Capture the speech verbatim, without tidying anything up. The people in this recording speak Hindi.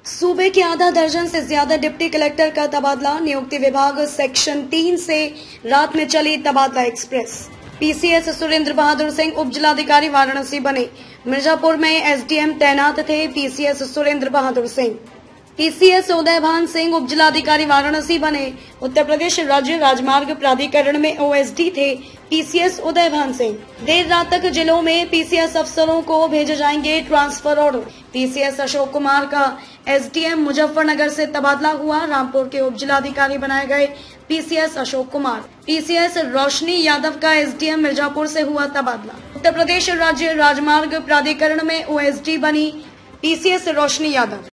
सूबे के आधा दर्जन से ज्यादा डिप्टी कलेक्टर का तबादला। नियुक्ति विभाग सेक्शन तीन से रात में चली तबादला एक्सप्रेस। पीसीएस सुरेंद्र बहादुर सिंह उप जिलाधिकारी वाराणसी बने। मिर्जापुर में एसडीएम तैनात थे पीसीएस सुरेंद्र बहादुर सिंह। पीसीएस उदयभान सिंह उप जिलाधिकारी वाराणसी बने। उत्तर प्रदेश राज्य राजमार्ग प्राधिकरण में ओएसडी थे पीसीएस उदयभान सिंह। देर रात तक जिलों में पीसीएस अफसरों को भेजे जाएंगे transfer order. PCS Ashok Kumar का एसडीएम मुजफ्फरनगर से तबादला हुआ। रामपुर के उप जिलाधिकारी बनाए गए पीसीएस अशोक कुमार। पीसीएस रोशनी यादव का एसडीएम मिर्जापुर से हुआ तबादला। उत्तर प्रदेश राज्य राजमार्ग प्राधिकरण में ओएसडी बनी पीसीएस रोशनी यादव।